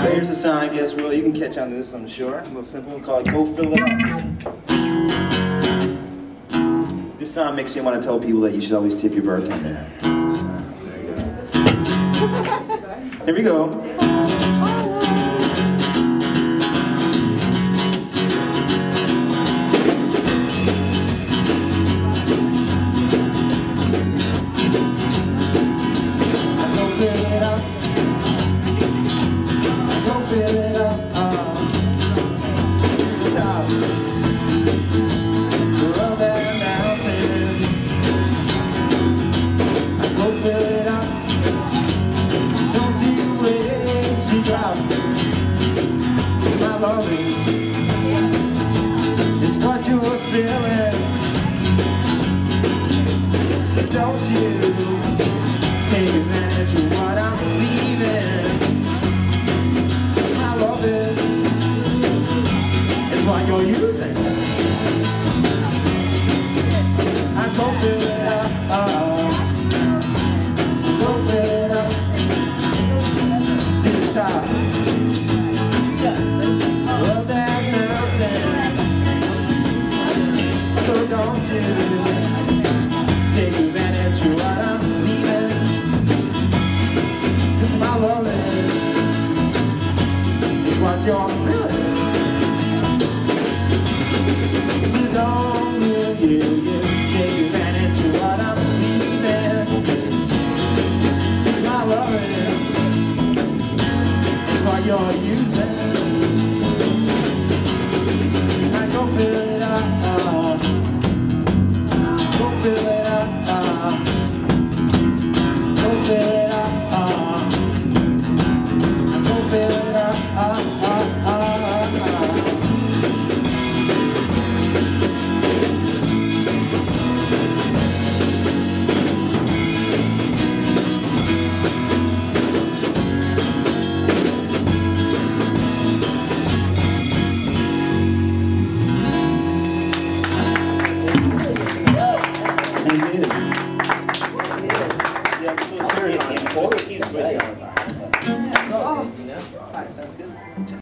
Here's the sound, I guess, Will. You can catch on to this, I'm sure. A little simple. We call it Go Fill It Up. This sound makes you want to tell people that you should always tip your bartender. There you go. Here we go. It's what you're feeling. Don't you take advantage of what I'm believing. My love is what you're using. I go fill it up, go fill it up. This time. Don't you take advantage of what I'm leaving. 'Cause my love is what you're feeling. Don't you take advantage of what I'm leaving. 'Cause my love is what you're using. I go fill it up. Fill it up, go fill it up, go fill it up, Thank you.